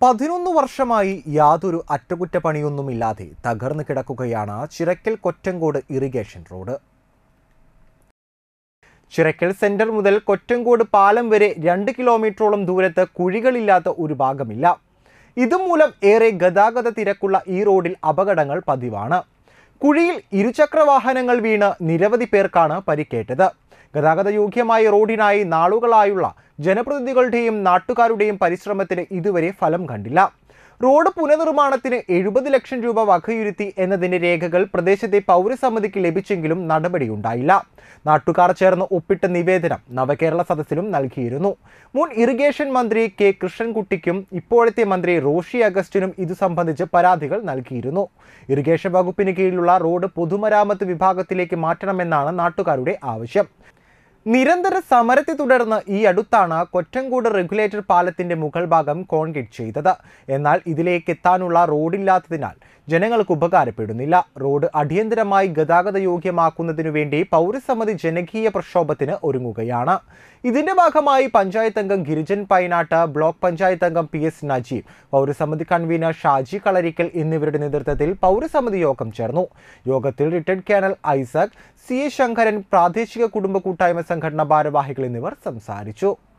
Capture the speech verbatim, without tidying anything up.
പതിനൊന്ന് വർഷമായി യാതൊരു അറ്റകുറ്റപ്പണിയൊന്നുമില്ലാതെ തകർന്നു കിടക്കുകയാണ് Chirakkal Kottankode irrigation road. Chirakkal centre മുതൽ കൊറ്റങ്കോട് പാലം വരെ രണ്ട് കിലോമീറ്ററോളം ദൂരത്ത് കുഴികളില്ലാത്ത ഒരു ഭാഗമില്ല. ഇതുമൂലം ഏറെ ഗതാഗത തിരക്കുള്ള ഈ റോഡിൽ അപകടങ്ങൾ പതിവാണ്. കുഴിയിൽ ഇരുചക്ര വാഹനങ്ങൾ വീണ് നിരവധി പേർക്കാണ് പരിക്കേറ്റത്. ഗതാഗത യോഗ്യമായ റോഡിനായി നാളുകളായുള്ള ജനപ്രതിനിധികളുടെയും നാട്ടുകാരുടെയും പരിശ്രമത്തിന് ഇതുവരെ ഫലം കണ്ടില്ല. റോഡ് പുനർനിർമ്മാണത്തിന് എഴുപത് ലക്ഷം രൂപ വകയിരുത്തി എന്നതിന്റെ രേഖകൾ പ്രദേശത്തെ പൗരസമിതിക്ക് ലഭിച്ചെങ്കിലും നടപടിയുണ്ടായില്ല. നാട്ടുകാർ ചേർന്ന് ഒപ്പിട്ട നിവേദനം നവകേരള സദസ്സിലും നൽകിയിരുന്നു. മുൻ ഇറിഗേഷൻ മന്ത്രി കെ കൃഷ്ണൻകുട്ടിക്കും ഇപ്പോഴത്തെ മന്ത്രി റോഷി അഗസ്റ്റിനും ഇതു സംബന്ധിച്ച് പരാതികൾ നൽകിയിരുന്നു. ഇറിഗേഷൻ വകുപ്പിന് കീഴിലുള്ള റോഡ് പൊതുമരാമത്ത് വിഭാഗത്തിലേക്ക് മാറ്റണമെന്നാണ് നാട്ടുകാരുടെ ആവശ്യം. നിരന്തര സമരത്തെ തുടർന്ന് ഈ അടുത്താണ് കൊറ്റങ്കോട് റെഗുലേറ്റർ പാലത്തിന്റെ മുകൾ ഭാഗം കോൺക്രീറ്റ് ചെയ്തത്. എന്നാൽ ഇതിലേക്ക് എത്താനുള്ള റോഡില്ലാത്തതിനാൽ ജനങ്ങൾക്ക് ഉപകാരപ്പെടുന്നില്ല. റോഡ് അടിയന്തരമായി ഗതാഗത യോഗ്യമാക്കുന്നതിനു വേണ്ടി പൗരസമിതി ജനകീയ പ്രക്ഷോഭത്തിന് ഒരുങ്ങുകയാണ്. ഇതിന്റെ ഭാഗമായി പഞ്ചായത്ത് അംഗം ഗിരിജൻ പൈനാട്ട്, ബ്ലോക്ക് പഞ്ചായത്ത് അംഗം പി എസ് നജീബ്, പൗരസമിതി കൺവീനർ ഷാജി കളരിക്കൽ എന്നിവരുടെ നേതൃത്വത്തിൽ പൗരസമിതി യോഗം ചേർന്നു. യോഗത്തിൽ retired colonel Isaac, C A Sankaran, പ്രാദേശിക കുടുംബ കൂട്ടായ്മ സംഘടനാ ഭാരവാഹികൾ എന്നിവർ സംസാരിച്ചു.